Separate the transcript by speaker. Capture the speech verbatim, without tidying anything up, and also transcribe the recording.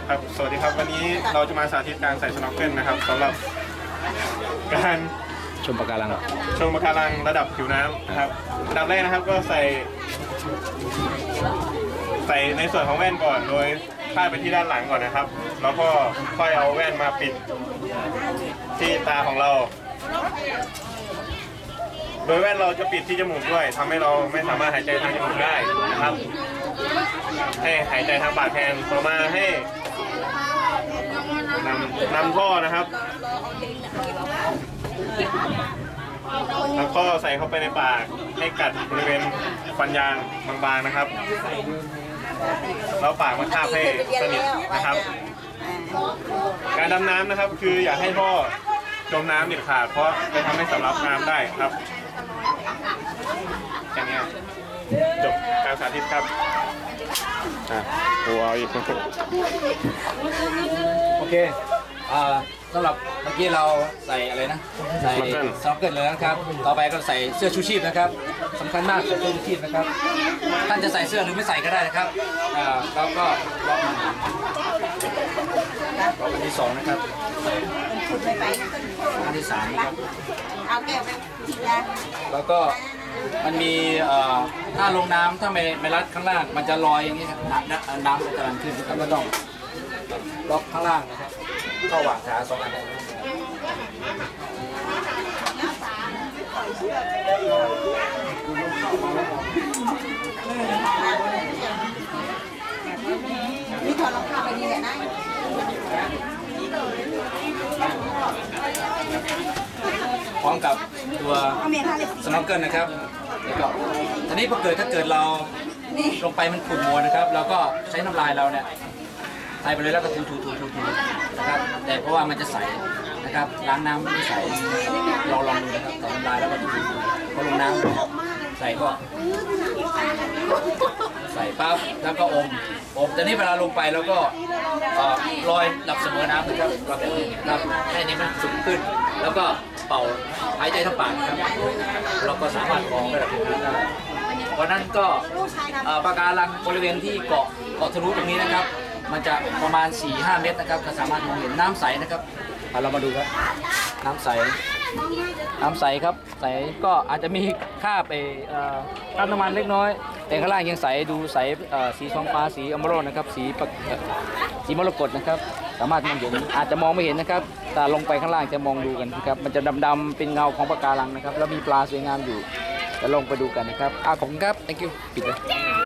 Speaker 1: ครับสวัสดีครับวันนี้เราจะมาสาธิตการใส่สโนว์เกิลนะครับสำหรับการ
Speaker 2: ชมปะการัง
Speaker 1: ชมปะการังระดับผิวน้ำนะครับอันดับแรกนะครับก็ใส่ใส่ในส่วนของแว่นก่อนโดยคาดไปที่ด้านหลังก่อนนะครับแล้วก็ค่อยเอาแว่นมาปิดที่ตาของเราโดยแว่นเราจะปิดที่จมูกด้วยทำให้เราไม่สามารถหายใจทางจมูกได้นะครับให้หายใจทางปากแทนต่อมาให้นำนำท่อนะครับแล้วก็ใส่เข้าไปในปากให้กัดบริเวณฟันยางบางๆนะครับแล้วปากมาคาบให้สนิทนะครับการดำน้ำนะครับคืออยากให้ท่อจมน้ำเด็ดขาดเพราะจะทำให้สำลักน้ำได้ครับแค่นี้จบการสาธิตครับอ่ะตัวอีก
Speaker 2: โอเคอ่าสำหรับเมื่อกี้เราใส่อะไรนะใส่สโนว์เกิลเลยนะครับต่อไปก็ใส่เสื้อชูชีพนะครับสำคัญมากใส่เสื้อชูชีพนะครับท่านจะใส่เสื้อหรือไม่ใส่ก็ได้นะครับอ่าแล้วก็ล็อกมันล็อกอันที่สองนะครับอันที่สามนะครับ
Speaker 3: เอาแก้วไปทิ้งแล้ว
Speaker 2: แล้วก็มันมีถ้าลงน้ำถ้าไม่ไม่รัดข้างล่างมันจะลอยอย่างนี้ครับน้ำจะกำลังขึ้นนะครับก็ต้องล็อกข้างล่างนะครับเข้าหว่างขาสองอัน
Speaker 3: นี่ถอดรองเท้าไปนี่แหละนะ
Speaker 2: พร้อมกับตัวสโนว์เกิลนะครับแล้วก็ทีนี้พอเกิดถ้าเกิดเราลงไปมันขุ่นมัวนะครับเราก็ใช้น้ำลายเราเนี่ยใส่ไปเลยแล้วก็ถูถูถูถูถูนะครับแต่เพราะว่ามันจะใสนะครับล้างน้ำไม่ใสเราลองดูนะครับใส่น้ำลายแล้วก็ถูถูพอลงน้ำใส่ก็ใส่ปั๊บแล้วก็อมอมแต่นี้เวลาลงไปแล้วก็ลอยหลับเสมอน้ำนะครับลอยแบบนี้นะครับให้นี้มันสูงขึ้นแล้วก็เป่าหายใจทั้งปากครับเราก็สามารถมองระดับผิวน้ำได้วันนั้นก็ปะการังบริเวณที่เกาะเกาะทะลุตรงนี้นะครับมันจะประมาณ สี่ห้า เมตรนะครับก็สามารถมองเห็นน้ำใสนะครับเรามาดูครับน้ำใสน้ำใสครับใสก็อาจจะมีค่าไปค่าน้ำมันเล็กน้อยแต่ข้างล่างยังใสดูใสสีทองฟ้าสีอมโรจน์นะครับสีสีมรกตนะครับสามารถมองเห็นอาจจะมองไม่เห็นนะครับแต่ลงไปข้างล่างจะมองดูกันนะครับมันจะดำๆเป็นเงาของปะการังนะครับแล้วมีปลาสวยงามอยู่จะลงไปดูกันนะครับอ่ะขอบคุณครับ thank you ปิดเลย